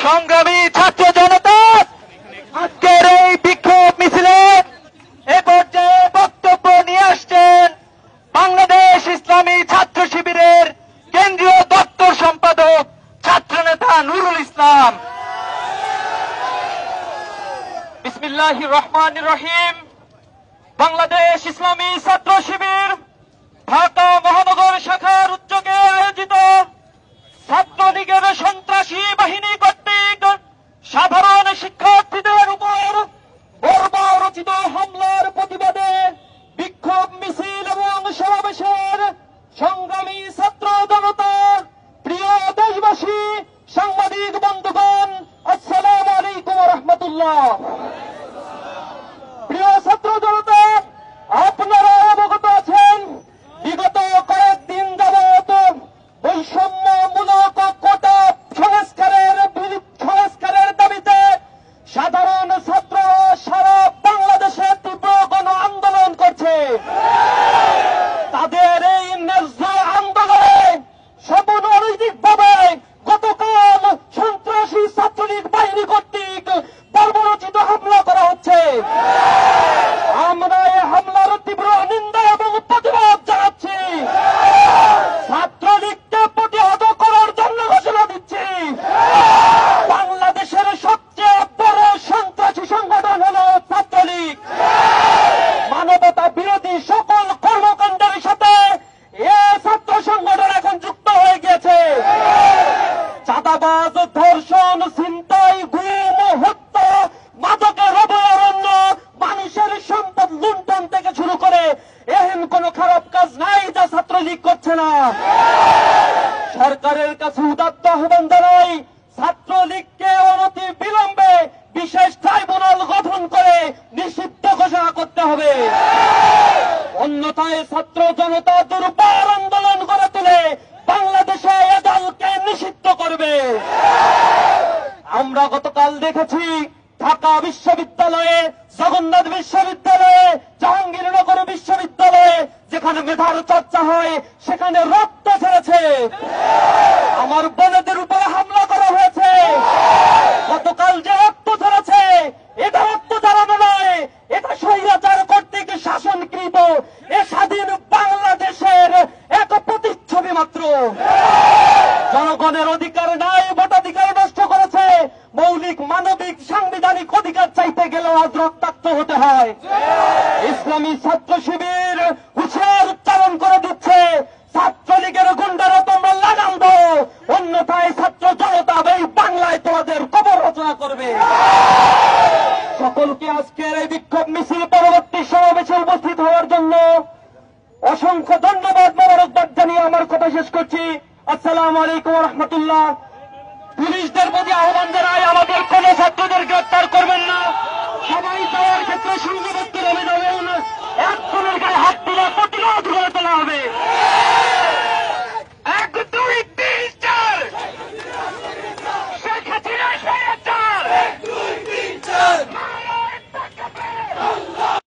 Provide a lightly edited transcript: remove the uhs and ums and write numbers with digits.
সংগ্রামী ছাত্র জনতা, আজকের এই বিক্ষোভ মিছিলে এ পর্যায়ে বক্তব্য নিয়ে আসছেন বাংলাদেশ ইসলামী ছাত্র শিবিরের কেন্দ্রীয় দপ্তর সম্পাদক ছাত্রনেতা নুরুল ইসলাম। বিসমিল্লাহির রহমানির রহিম। বাংলাদেশ ইসলামী ছাত্র শিবির ঢাকা মহানগর শাখার উদ্যোগে আয়োজিত ছাত্রলীগের সন্ত্রাসী বাহিনী কর্তৃক সাধারণ শিক্ষার্থীদের উপর বর্বরচিত হামলার প্রতিবাদে বিক্ষোভ মিছিল এবং সমাবেশের সংগ্রামী ছাত্র জনতা, প্রিয় দেশবাসী, সাংবাদিক বন্ধুগণ, আসসালামু আলাইকুম ওয়া রাহমাতুল্লাহ। প্রিয় ছাত্র জনতা, আপনারা অবগত আছেন বিগত কয়েকদিন যাবত বৈষম্যমূলক কোটা সংস্কারের দাবিতে সাধারণ ছাত্ররা সারা বাংলাদেশে তীব্র গণ আন্দোলন করছে। তাদের এই ন্যায্য আন্দোলনে সমনৈতিকভাবে গতকাল সন্ত্রাসী ছাত্রলীগ বাহিনী কর্তৃক বর্বরচিত হামলা করা হচ্ছে। আমরা এই হামলার তীব্র নিন্দা এবং প্রতিবাদ জানাচ্ছি। ছাত্রলীগকে প্রতিহত করার জন্য ঘোষণা দিচ্ছি, বাংলাদেশের সবচেয়ে বড় সন্ত্রাসী সংগঠন হল ছাত্রলীগ। মানবতা বিরোধী সকল কর্মকাণ্ডের সাথে এ ছাত্র সংগঠন এখন যুক্ত হয়ে গিয়েছে। চাঁদাবাজ, ধর্ষণ, ছিনতাই, গুম, হত্যা, মাদকের অভয়ারণ্য, মানুষের সম্পদ লুণ্ঠন থেকে শুরু করে এহেন কোন খারাপ কাজ নাই যা ছাত্রলীগ করছে না। সরকারের কাছে উদাত্ত আহ্বান জানাই, ছাত্রলীগকে অনতি বিলম্বে বিশেষ ট্রাইব্যুনাল গঠন করে নিষিদ্ধ ঘোষণা করতে হবে। অন্যথায় ছাত্র জনতা দুর্বার আন্দোলন গড়ে তুলে বাংলাদেশে এ দলকে নিষিদ্ধ করবে। আমরা গতকাল দেখেছি ঢাকা বিশ্ববিদ্যালয়ে, জগন্নাথ বিশ্ববিদ্যালয়ে, জাহাঙ্গীরনগর বিশ্ববিদ্যালয়ে যেখানে মেধার চর্চা হয় সেখানে রক্ত ঝরেছে। আমার বোনেদের উপরে হামলা করা হয়েছে। গতকাল যে রক্ত ঝরেছে এটা রক্ত ঝরানো নয়, এটা স্বৈরাচার কর্তৃক শাসনকৃত এ স্বাধীন বাংলাদেশের এক প্রতিচ্ছবি মাত্র। জনগণের অধিকার নাই, ভোটাধিকার নষ্ট করেছে। মৌলিক মানবিক সাংবিধানিক অধিকার চাইতে গেলেও আজ রক্তাক্ত হতে হয়। ইসলামী ছাত্র শিবির হুঁশিয়ার উচ্চারণ করে দিচ্ছে, ছাত্রলীগের গুন্ডারা তোমরা লাগাম দাও, অন্যথায় ছাত্র জনতা এই বাংলায় তোমাদের কবর রচনা করবে। সকলকে আজকের এই বিক্ষোভ মিছিল পরবর্তী সমাবেশে উপস্থিত হওয়ার জন্য অসংখ্য ধন্যবাদ, মোবারকবাদ জানিয়ে আমার কথা শেষ করছি। আসসালামু আলাইকুম ওয়া রাহমাতুল্লাহ। পুলিশদের প্রতি আহ্বান জানাই, আমাদের কোন ছাত্রদের